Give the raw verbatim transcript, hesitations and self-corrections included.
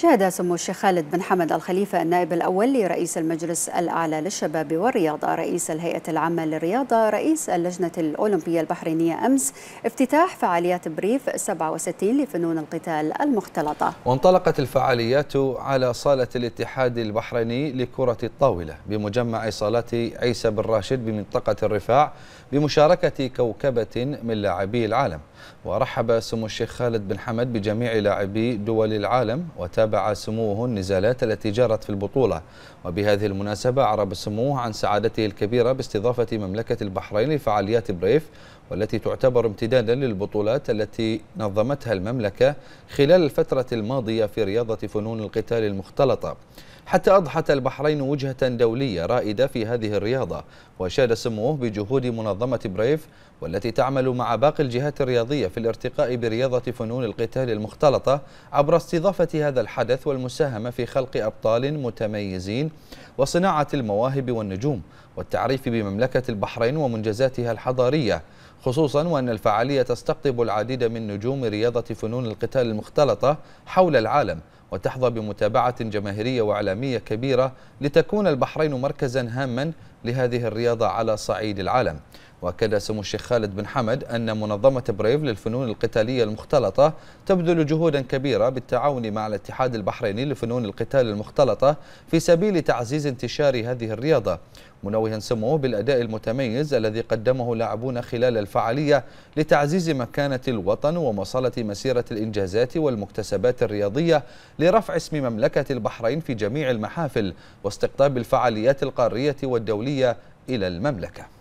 شهد سمو الشيخ خالد بن حمد الخليفة النائب الأول لرئيس المجلس الأعلى للشباب والرياضة رئيس الهيئة العامة للرياضة رئيس اللجنة الأولمبية البحرينية أمس افتتاح فعاليات بريف سبعة وستين لفنون القتال المختلطة. وانطلقت الفعاليات على صالة الاتحاد البحريني لكرة الطاولة بمجمع صالات عيسى بن راشد بمنطقة الرفاع بمشاركة كوكبة من لاعبي العالم. ورحب سمو الشيخ خالد بن حمد بجميع لاعبي دول العالم وتابع سموه النزالات التي جرت في البطولة. وبهذه المناسبة أعرب سموه عن سعادته الكبيرة باستضافة مملكة البحرين لفعاليات بريف، والتي تعتبر امتدادا للبطولات التي نظمتها المملكة خلال الفترة الماضية في رياضة فنون القتال المختلطة، حتى أضحت البحرين وجهة دولية رائدة في هذه الرياضة. وأشاد سموه بجهود منظمة بريف والتي تعمل مع باقي الجهات الرياضية في الارتقاء برياضة فنون القتال المختلطة عبر استضافة هذا الحدث والمساهمة في خلق أبطال متميزين وصناعة المواهب والنجوم والتعريف بمملكة البحرين ومنجزاتها الحضارية، خصوصا وأن الفعالية تستقطب العديد من نجوم رياضة فنون القتال المختلطة حول العالم وتحظى بمتابعة جماهيرية وإعلامية كبيرة لتكون البحرين مركزا هاما لهذه الرياضة على صعيد العالم. وأكد سمو الشيخ خالد بن حمد أن منظمة بريف للفنون القتالية المختلطة تبذل جهودا كبيرة بالتعاون مع الاتحاد البحريني لفنون القتال المختلطة في سبيل تعزيز انتشار هذه الرياضة، منوها سموه بالأداء المتميز الذي قدمه لاعبون خلال الفعالية لتعزيز مكانة الوطن ومصالة مسيرة الإنجازات والمكتسبات الرياضية لرفع اسم مملكة البحرين في جميع المحافل واستقطاب الفعاليات القارية والدولية إلى المملكة.